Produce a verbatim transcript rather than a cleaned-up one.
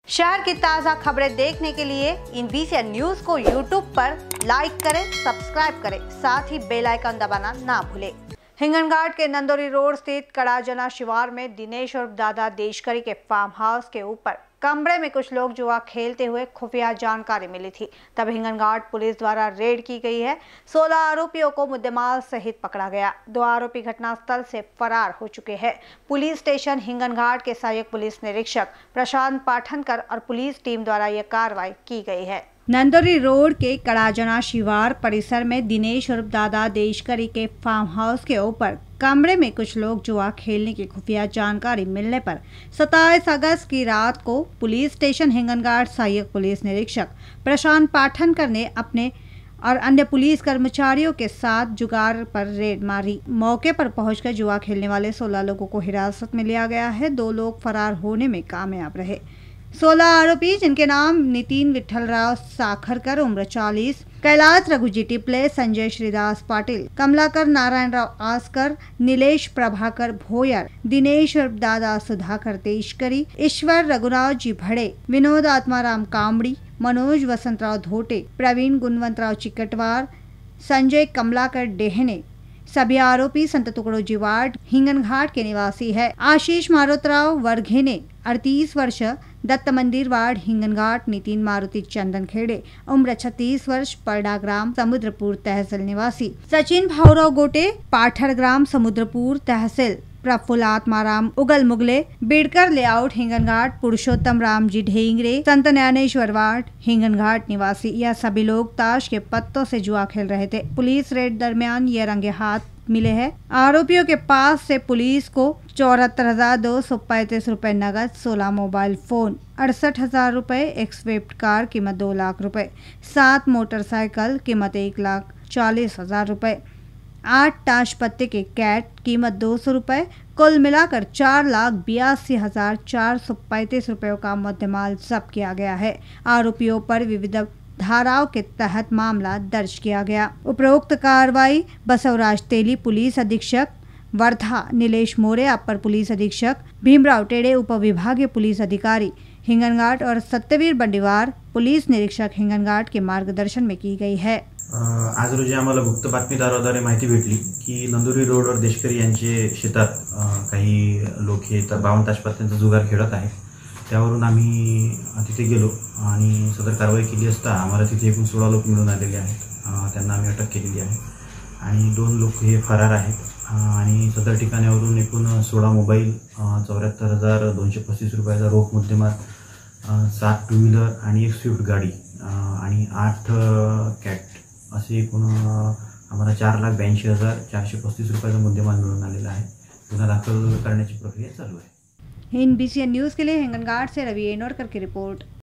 शहर की ताज़ा खबरें देखने के लिए इन बीसीएन न्यूज को यूट्यूब पर लाइक करें, सब्सक्राइब करें, साथ ही बेल आइकन दबाना ना भूलें। हिंगनघाट के नंदोरी रोड स्थित कड़ाजना शिवार में दिनेश और दादा देशकरी के फार्म हाउस के ऊपर कमरे में कुछ लोग जुआ खेलते हुए खुफिया जानकारी मिली थी। तब हिंगनघाट पुलिस द्वारा रेड की गई है। सोलह आरोपियों को मुद्देमाल सहित पकड़ा गया। दो आरोपी घटनास्थल से फरार हो चुके हैं। पुलिस स्टेशन हिंगनघाट के सहायक पुलिस निरीक्षक प्रशांत पाठनकर और पुलिस टीम द्वारा यह कार्रवाई की गई है। नंदोरी रोड के कड़ाजना शिवार परिसर में दिनेश और दादा देशकरी के फार्म हाउस के ऊपर कमरे में कुछ लोग जुआ खेलने की खुफिया जानकारी मिलने पर सत्ताईस अगस्त की रात को पुलिस स्टेशन हिंगनघाट सहायक पुलिस निरीक्षक प्रशांत पाठनकर ने अपने और अन्य पुलिस कर्मचारियों के साथ जुगार पर रेड मारी। मौके पर पहुंचकर जुआ खेलने वाले सोलह लोगों को हिरासत में लिया गया है। दो लोग फरार होने में कामयाब रहे। सोलह आरोपी, जिनके नाम नितिन विठलराव साखरकर उम्र चालीस, कैलाश रघुजी टिपले, संजय श्रीदास पाटिल, कमलाकर नारायण राव आस्कर, नीलेश प्रभाकर भोयर, दिनेश और दादा सुधाकर देशकरी, ईश्वर रघुराव जी भड़े, विनोद आत्माराम कामड़ी, मनोज वसंतराव धोटे, प्रवीण गुणवंतराव चिकटवार, संजय कमलाकर डेहने, सभी आरोपी संत तुकडोजी वार्ड हिंगनघाट के निवासी है। आशीष मारुतराव वर्घेने अड़तीस वर्ष, दत्त मंदिर वार्ड हिंगनघाट, नितिन मारुति चंदन खेड़े उम्र छत्तीस वर्ष, परडा ग्राम समुद्रपुर तहसील निवासी, सचिन भावराव गोटे पाठर ग्राम समुद्रपुर तहसील, प्रफुल्ल आत्माराम उगल मुगले बेड़कर लेआउट हिंगनघाट, पुरुषोत्तम राम जी ढेंगरे संत ज्ञानेश्वर वार्ड हिंगनघाट निवासी। यह सभी लोग ताश के पत्तों से जुआ खेल रहे थे। पुलिस रेड दरमियान ये रंगे हाथ मिले हैं। आरोपियों के पास से पुलिस को चौहत्तर हजार दो सौ पैंतीस रूपए नगद, सोलह मोबाइल फोन, अड़सठ हजार रूपए, एक स्विफ्ट कार कीमत दो लाख रुपए, सात मोटरसाइकिल कीमत एक लाख चालीस हजार रूपए, आठ ताश पत्ते के कैट कीमत दो सौ रूपए, कुल मिलाकर चार लाख बयासी हजार चार सौ पैंतीस रुपयों का मुद्देमाल जब्त किया गया है। आरोपियों पर विविध धाराओं के तहत मामला दर्ज किया गया। उपरोक्त कार्रवाई बसवराज तेली पुलिस अधीक्षक वर्धा, नीलेश मोरे अपर पुलिस अधीक्षक, भीमराव टेड़े उप विभागीय पुलिस अधिकारी हिंगनघाट और सत्यवीर बंडीवार पुलिस निरीक्षक हिंगनघाट के मार्गदर्शन में की गई है। आज रोजी आम्हाला गुप्त बातमीदाराद्वारे माहिती भेटली की नंदोरी रोडवर देशकरी यांचे शेतात काही लोक हे बावन्न ताश पत्त्यांचा जुगार खेळत आहेत। त्यावरून आम्ही तिथे गेलो आणि सदर कारवाई केली असता आम्हाला तिथे एकूण सोळा लोक मिळून आलेले आहेत। त्यांना आम्ही अटक केलेली आहे आणि दोन लोक हे फरार आहेत आणि सदर ठिकाणावरून एकूण सोळा मोबाईल, चौऱ्याहत्तर हजार दोनशे पस्तीस रुपयाचा रोख मुद्देमाल, सात टू व्हीलर आणि एक स्विफ्ट गाडी आणि आठ कॅट असे एकूण आम्हाला चार लाख ब्याऐंशी हजार चारशे पस्तीस रुपयाचा मुद्देमाल मिळून आलेला आहे। गुन्हा दाखल करण्याची प्रक्रिया चालू आहे। इन बीसीएन न्यूज के लिए हिंगनघाट से रवि एनोरकर की रिपोर्ट।